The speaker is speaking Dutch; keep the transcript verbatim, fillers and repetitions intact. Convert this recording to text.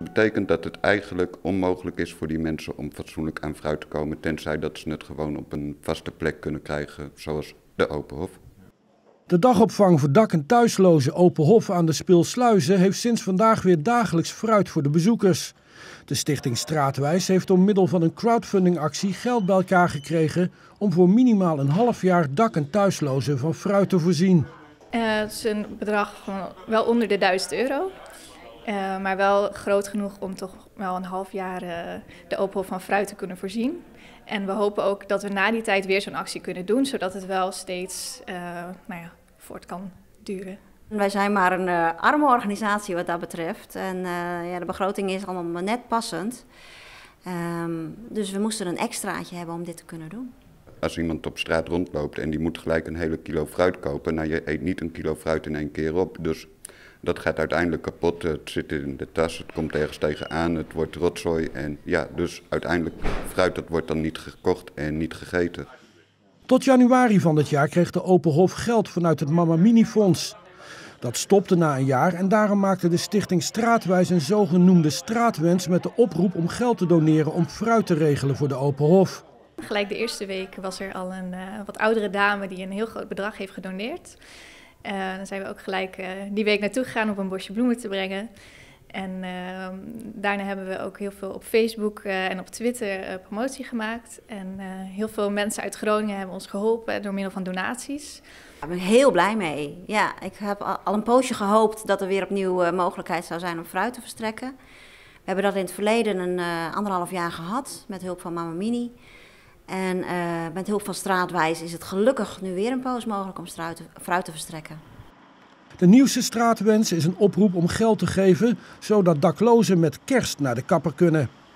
betekent dat het eigenlijk onmogelijk is voor die mensen om fatsoenlijk aan fruit te komen, tenzij dat ze het gewoon op een vaste plek kunnen krijgen, zoals de Open Hof. De dagopvang voor dak- en thuislozen Open Hof aan de Speelsluizen heeft sinds vandaag weer dagelijks fruit voor de bezoekers. De stichting Straatwijs heeft door middel van een crowdfundingactie geld bij elkaar gekregen om voor minimaal een half jaar dak- en thuislozen van fruit te voorzien. Uh, het is een bedrag van wel onder de duizend euro. Uh, maar wel groot genoeg om toch wel een half jaar uh, de Open Hof van fruit te kunnen voorzien. En we hopen ook dat we na die tijd weer zo'n actie kunnen doen, zodat het wel steeds uh, nou ja, voort kan duren. Wij zijn maar een uh, arme organisatie wat dat betreft. En uh, ja, de begroting is allemaal net passend. Um, dus we moesten een extraatje hebben om dit te kunnen doen. Als iemand op straat rondloopt en die moet gelijk een hele kilo fruit kopen, nou je eet niet een kilo fruit in één keer op. Dus dat gaat uiteindelijk kapot, het zit in de tas, het komt ergens tegenaan, het wordt rotzooi. En ja, dus uiteindelijk fruit dat wordt dan niet gekocht en niet gegeten. Tot januari van dit jaar kreeg de Open Hof geld vanuit het Mama Mini Fonds. Dat stopte na een jaar en daarom maakte de stichting Straatwijs een zogenoemde straatwens met de oproep om geld te doneren om fruit te regelen voor de Open Hof. Gelijk de eerste week was er al een uh, wat oudere dame die een heel groot bedrag heeft gedoneerd. Uh, dan zijn we ook gelijk uh, die week naartoe gegaan om een bosje bloemen te brengen. En uh, daarna hebben we ook heel veel op Facebook uh, en op Twitter uh, promotie gemaakt. En uh, heel veel mensen uit Groningen hebben ons geholpen door middel van donaties. Ik ben heel blij mee. Ja, ik heb al een poosje gehoopt dat er weer opnieuw uh, mogelijkheid zou zijn om fruit te verstrekken. We hebben dat in het verleden een uh, anderhalf jaar gehad met hulp van Mama Mini. En uh, met hulp van Straatwijs is het gelukkig nu weer een poos mogelijk om fruit te, fruit te verstrekken. De nieuwste straatwens is een oproep om geld te geven, zodat daklozen met kerst naar de kapper kunnen.